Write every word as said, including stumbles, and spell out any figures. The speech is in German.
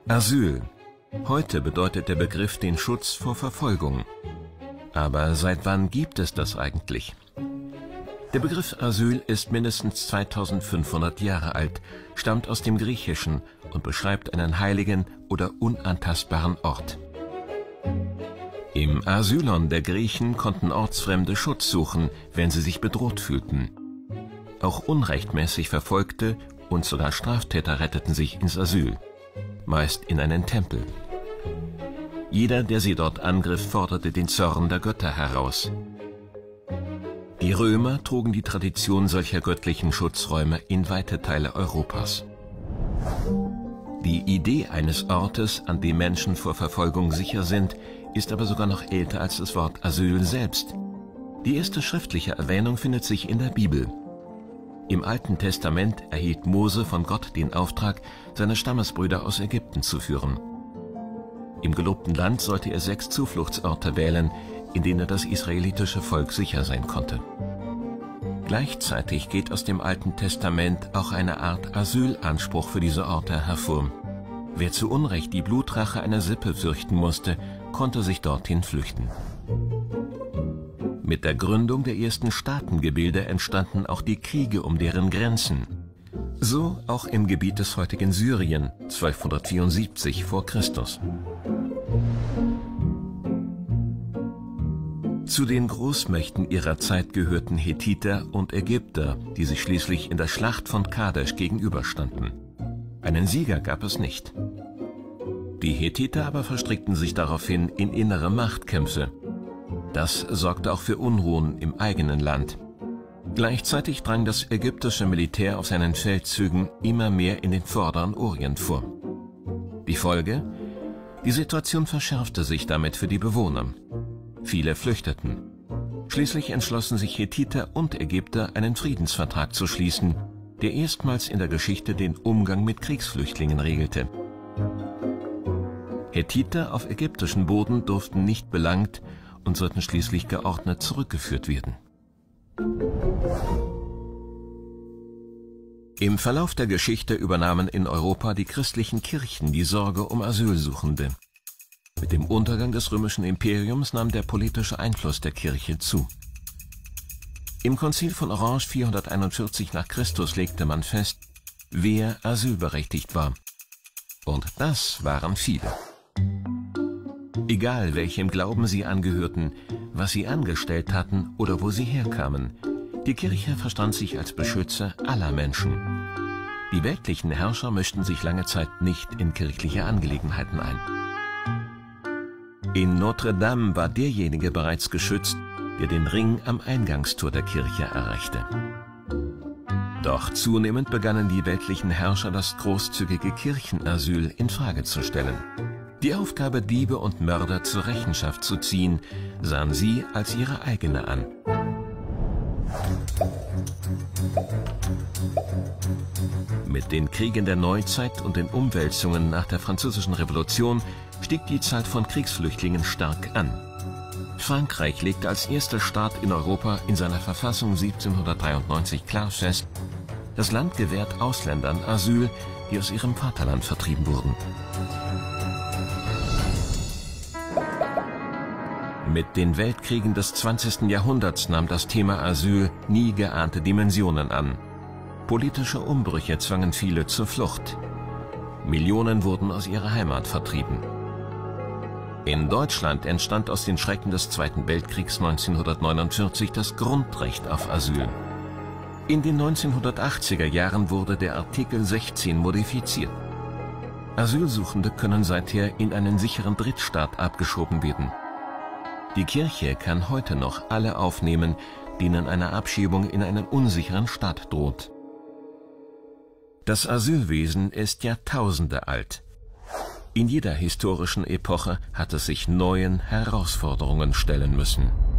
Asyl. Heute bedeutet der Begriff den Schutz vor Verfolgung. Aber seit wann gibt es das eigentlich? Der Begriff Asyl ist mindestens zweitausendfünfhundert Jahre alt, stammt aus dem Griechischen und beschreibt einen heiligen oder unantastbaren Ort. Im Asylon der Griechen konnten Ortsfremde Schutz suchen, wenn sie sich bedroht fühlten. Auch unrechtmäßig Verfolgte und sogar Straftäter retteten sich ins Asyl, meist in einen Tempel. Jeder, der sie dort angriff, forderte den Zorn der Götter heraus. Die Römer trugen die Tradition solcher göttlichen Schutzräume in weite Teile Europas. Die Idee eines Ortes, an dem Menschen vor Verfolgung sicher sind, ist aber sogar noch älter als das Wort Asyl selbst. Die erste schriftliche Erwähnung findet sich in der Bibel. Im Alten Testament erhielt Mose von Gott den Auftrag, seine Stammesbrüder aus Ägypten zu führen. Im gelobten Land sollte er sechs Zufluchtsorte wählen, in denen das israelitische Volk sicher sein konnte. Gleichzeitig geht aus dem Alten Testament auch eine Art Asylanspruch für diese Orte hervor. Wer zu Unrecht die Blutrache einer Sippe fürchten musste, konnte sich dorthin flüchten. Mit der Gründung der ersten Staatengebilde entstanden auch die Kriege um deren Grenzen. So auch im Gebiet des heutigen Syrien, zwölfhundertvierundsiebzig vor Christus. Zu den Großmächten ihrer Zeit gehörten Hethiter und Ägypter, die sich schließlich in der Schlacht von Kadesh gegenüberstanden. Einen Sieger gab es nicht. Die Hethiter aber verstrickten sich daraufhin in innere Machtkämpfe. Das sorgte auch für Unruhen im eigenen Land. Gleichzeitig drang das ägyptische Militär auf seinen Feldzügen immer mehr in den vorderen Orient vor. Die Folge? Die Situation verschärfte sich damit für die Bewohner. Viele flüchteten. Schließlich entschlossen sich Hethiter und Ägypter, einen Friedensvertrag zu schließen, der erstmals in der Geschichte den Umgang mit Kriegsflüchtlingen regelte. Hethiter auf ägyptischen Boden durften nicht belangt und sollten schließlich geordnet zurückgeführt werden. Im Verlauf der Geschichte übernahmen in Europa die christlichen Kirchen die Sorge um Asylsuchende. Mit dem Untergang des römischen Imperiums nahm der politische Einfluss der Kirche zu. Im Konzil von Orange vierhunderteinundvierzig nach Christus legte man fest, wer asylberechtigt war. Und das waren viele. Egal welchem Glauben sie angehörten, was sie angestellt hatten oder wo sie herkamen, die Kirche verstand sich als Beschützer aller Menschen. Die weltlichen Herrscher mischten sich lange Zeit nicht in kirchliche Angelegenheiten ein. In Notre Dame war derjenige bereits geschützt, der den Ring am Eingangstor der Kirche erreichte. Doch zunehmend begannen die weltlichen Herrscher das großzügige Kirchenasyl in Frage zu stellen. Die Aufgabe, Diebe und Mörder zur Rechenschaft zu ziehen, sahen sie als ihre eigene an. Mit den Kriegen der Neuzeit und den Umwälzungen nach der Französischen Revolution stieg die Zahl von Kriegsflüchtlingen stark an. Frankreich legte als erster Staat in Europa in seiner Verfassung siebzehnhundertdreiundneunzig klar fest, das Land gewährt Ausländern Asyl, die aus ihrem Vaterland vertrieben wurden. Mit den Weltkriegen des zwanzigsten Jahrhunderts nahm das Thema Asyl nie geahnte Dimensionen an. Politische Umbrüche zwangen viele zur Flucht. Millionen wurden aus ihrer Heimat vertrieben. In Deutschland entstand aus den Schrecken des Zweiten Weltkriegs neunzehnhundertneunundvierzig das Grundrecht auf Asyl. In den neunzehnhundertachtziger Jahren wurde der Artikel sechzehn modifiziert. Asylsuchende können seither in einen sicheren Drittstaat abgeschoben werden. Die Kirche kann heute noch alle aufnehmen, denen eine Abschiebung in einen unsicheren Staat droht. Das Asylwesen ist Jahrtausende alt. In jeder historischen Epoche hat es sich neuen Herausforderungen stellen müssen.